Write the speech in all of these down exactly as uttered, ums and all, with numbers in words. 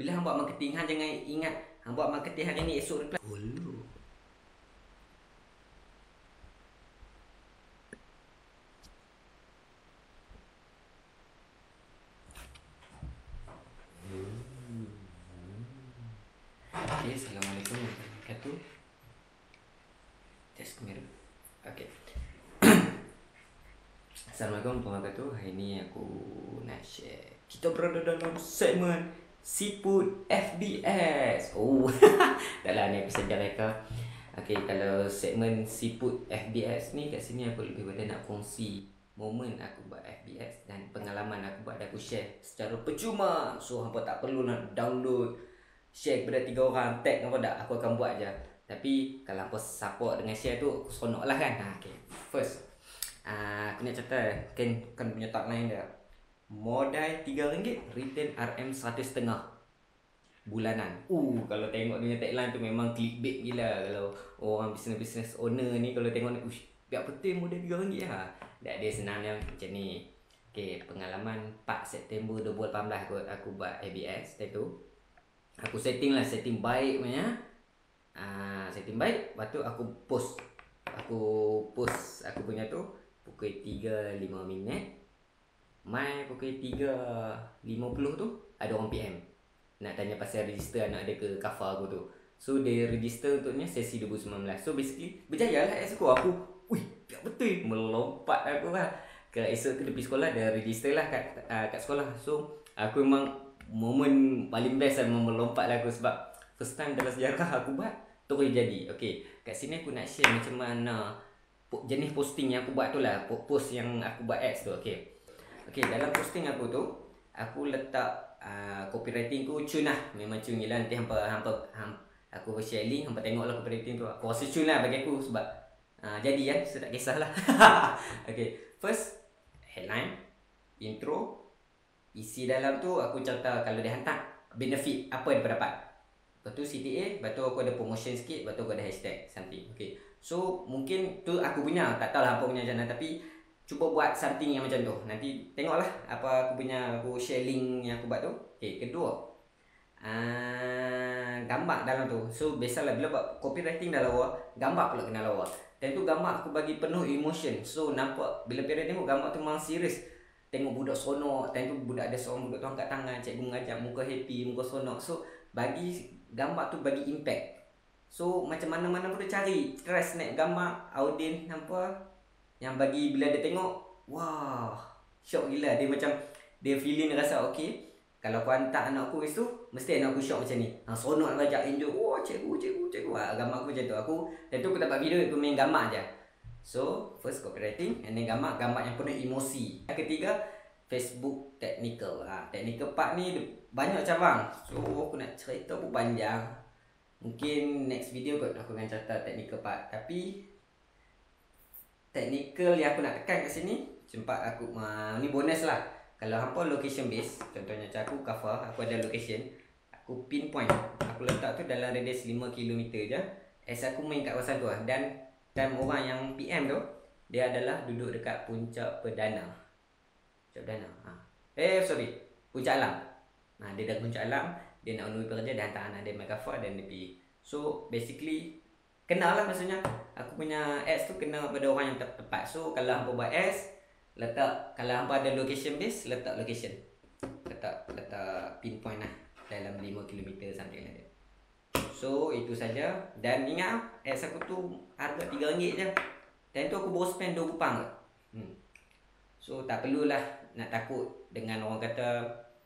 Bila hang buat marketing, hang jangan ingat hang buat marketing hari ni, esok reply. Ulu. Okay, Assalamualaikum warahmatullahi wabarakatuh. Test kamera. Okay. Assalamualaikum warahmatullahi wabarakatuh. Hari ni aku nak share. Kita berada dalam segmen Siput F B S. Oh, dalam ni episode mereka. Okay, kalau segmen Siput F B S ni, kat sini aku lebih pada nak kongsi momen aku buat F B S dan pengalaman aku buat, dan aku share secara percuma. So hampa tak perlu nak download, share kepada tiga orang, tag apa tak, aku akan buat je. Tapi kalau hampa support dengan share tu, aku seronok lah kan. Ha, okay. First, uh, aku nak cerita kan, kan punya tagline dia. Modal tiga ringgit, return R M seratus setengah bulanan. Uh, kalau tengok dia punya tagline tu memang clickbait gila. Kalau orang business-business owner ni kalau tengok ni, ush, biar betul modal tiga ringgit lah. Tak, dia senangnya macam ni. Okay, pengalaman empat September dua ribu lapan belas aku, aku buat A B S. Lepas tu aku setting lah, setting baik punya. uh, Setting baik. Lepas tu aku post. Aku post aku punya tu pukul tiga lima minit. Mai pukul tiga lima puluh tu ada orang P M nak tanya pasal register anak dia ke kafar aku tu. So dia register untuknya sesi dua ribu sembilan belas. So basically berjaya lah S aku. Aku wih, biar betul melompat aku lah. Ke esok tu tepi sekolah dia register lah kat, uh, kat sekolah. So aku memang momen paling best lah, memang melompat lah aku. Sebab first time dalam sejarah aku buat terus jadi. Okay, kat sini aku nak share macam mana jenis posting yang aku buat tu lah. Post yang aku buat ads tu. Okay, okay, dalam posting aku tu aku letak uh, copywriting ku cun lah. Memang cun gila. Nanti hampa, hampa, hampa aku share link, hampa tengok lah copywriting tu. Aku rasa cun lah bagi aku sebab uh, jadi ya, so tak kisahlah. Okay, first headline, intro, isi dalam tu aku cerita kalau dia hantar benefit apa yang dia dapat. Lepas tu C T A, lepas tu aku ada promotion sikit, lepas tu aku ada hashtag something. Okay, so mungkin tu aku punya, tak tahu lah apa punya macam mana, tapi cuba buat something yang macam tu. Nanti tengoklah apa aku punya, aku share link yang aku buat tu. Okay, kedua, uh, gambar dalam tu. So biasalah bila buat copywriting dah lawa, gambar pula kena lawa. Dan tu gambar aku bagi penuh emotion. So nampak bila parent tengok gambar tu memang serius. Tengok budak seronok. Dan tu budak ada seorang budak tu angkat tangan, cikgu mengajar, muka happy, muka seronok. So bagi gambar tu bagi impact. So macam mana-mana pun dia cari stress naik gambar, audience nampak yang bagi bila dia tengok, wah, syok gila. Dia macam dia feeling, dia rasa okay, kalau aku hantar anak aku kat situ, mesti anak aku syok macam ni. Ha, seronok nak belajar, enjoy. Wah, cikgu, cikgu, cikgu. Ha, gambar aku macam tu. Aku, dan tu aku dapat video, aku main gambar je. So, first copywriting, and then gambar, gambar yang penuh emosi. Yang ketiga, Facebook technical. Ha, technical part ni banyak cabang. So, aku nak cerita pun panjang. Mungkin next video kot aku akan cerita technical part. Tapi technical yang aku nak tekan kat sini, sempat aku, uh, ni bonus lah. Kalau hampa location base, contohnya macam aku cover, aku ada location, aku pinpoint, aku letak tu dalam radius lima kilometer je. As aku main kat kawasan tu lah. Dan time orang yang P M tu, dia adalah duduk dekat Puncak Perdana. Puncak Perdana. Ha. Eh sorry, Puncak Alam. Nah, dia dah Puncak Alam, dia nak unui kerja, dia hantar anak dia main cover dan dia pergi. So basically kenal lah, maksudnya aku punya ads tu kena pada orang yang tepat. So kalau hampa buat ads, letak, kalau hampa ada location base, letak location, letak letak pinpoint lah dalam lima kilometer something like that. So itu saja. Dan ingat ads aku tu harga tiga ringgit je. Dan tu aku baru spend dua kupang ke. hmm. So tak perlulah nak takut dengan orang kata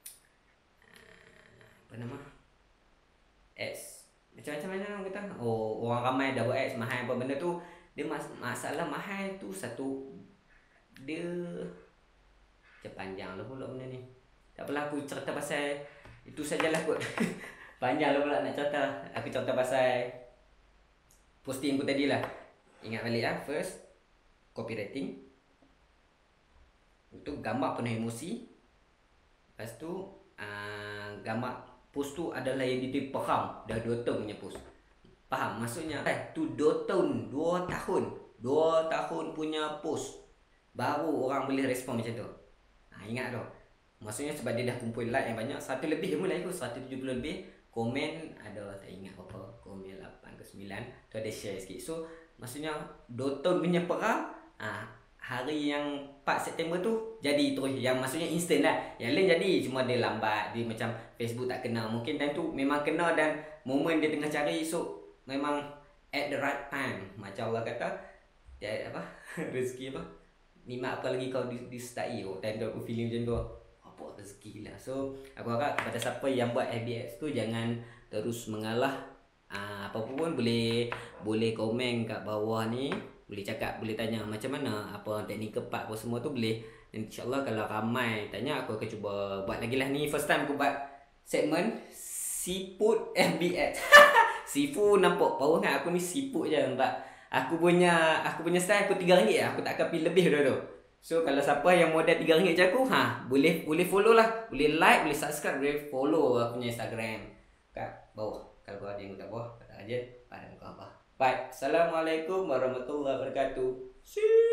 apa nama ads macam-macam mana orang kata, oh orang ramai dah buat ads mahal apa benda tu. Dia mas masalah mahal tu satu, dia macam panjang lah pula benda ni. Tak apalah, aku cerita pasal itu sajalah kot. Panjang lah pula nak cerita. Aku cerita pasal posting aku tadi lah. Ingat balik lah. First, copywriting. Untuk gambar penuh emosi. Lepas tu uh, gambar post tu adalah yang dia faham. Dah dua tahun punya post. Faham maksudnya? Eh, tu dua tahun, dua tahun, dua tahun punya post, baru orang boleh respon macam tu. Ha, ingat tu. Maksudnya sebab dia dah kumpul like yang banyak, satu lebih je mulai aku, seratus tujuh puluh lebih. Komen ada tak ingat berapa, komen lapan ke sembilan. Tu ada share sikit. So maksudnya Dota punya perang, ah hari yang empat September tu jadi terus, yang maksudnya instant lah. Yang lain jadi cuma dia lambat, dia macam Facebook tak kena. Mungkin time tu memang kena dan moment dia tengah cari, so memang at the right time. Macam Allah kata, ya apa rezeki apa, nikmat apa lagi kau disertai. Oh, time tu aku feeling macam tu, apa rezeki lah. So aku harap kepada siapa yang buat F B X tu jangan terus mengalah. Aa, apa pun boleh boleh komen kat bawah ni, boleh cakap, boleh tanya macam mana, apa teknik kepak apa semua tu boleh. InsyaAllah kalau ramai tanya, aku akan cuba buat lagi lah. Ni first time aku buat segmen Siput F B X. Sifu nampak power kan, aku ni siput je nampak. Aku punya aku punya style aku tiga ringgit lah, aku tak akan pilih lebih dah tu. So kalau siapa yang modal tiga ringgit macam aku, ha, boleh boleh follow lah, boleh like, boleh subscribe, boleh follow aku punya Instagram kat bawah. Kalau kau ada yang kat bawah, kata aja pada muka apa. Bye. Assalamualaikum warahmatullahi wabarakatuh. See